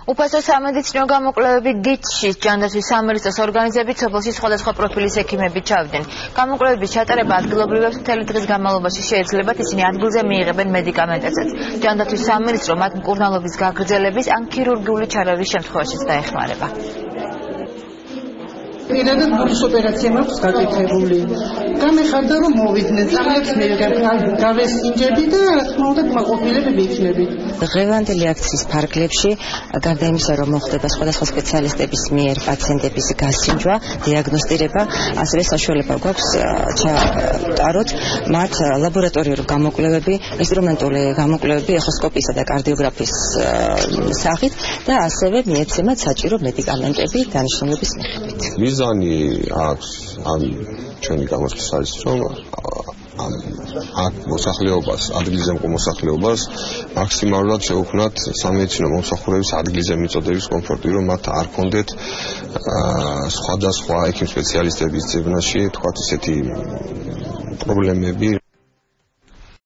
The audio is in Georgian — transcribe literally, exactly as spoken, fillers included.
უფასო სამედიცინო გამოკვლევები გიჩის ჯანდაცვის სამინისტროს ორგანიზებით სოფელში სხვადასხვა პროფილის ექიმები ჩავდნენ. გამოკვლევების ჩატარება ადგილობრივებს მთელი დღის განმავლობაში შეეძლებათ, ისინი ადგილზე მიიღებენ მედიკამენტებსაც. ჯანდაცვის სამინისტრო მათ მკურნალობის გაგრძელების ან ქირურგიული ჩარევის შემთხვევაშიც დაეხმარება. პირადად ბურთის ოპერაცია მაქვს გაკეთებული. გამეხარდა რომ მოვიდნენ, წამებს მე გავესინჯები და რა თქმა უნდა კმაყოფილებები იქნებით. დღევანდელი აქციის ფარგლებში გარდა იმისა, რომ მოხდება სხვადასხვა სპეციალისტების მიერ პაციენტების გასინჯვა, დიაგნოსტირება, ასევე საშუალება გვაქვს ჩავტაროთ მათ ლაბორატორიული გამოკვლევები, ინსტრუმენტული გამოკვლევები ეხოსკოპიისა და კარდიოგრაფიის სახით და ასევე მიეცემათ საჭირო მედიკამენტები დანიშნულების მიხედვით. მიზანი აქვს ამ ჩვენი გამოცდის არის რომ აქ მოსახლეობას, ადგილზე მყოფ მოსახლეობას მაქსიმალურად შეუქმნათ სამედიცინო მომსახურების ადგილზე მიწოდების კომფორტი, რომ მათ არ კონდეთ სხვადასხვა ექიმ სპეციალისტების ძებნაში თქვათ ისეთი პრობლემები.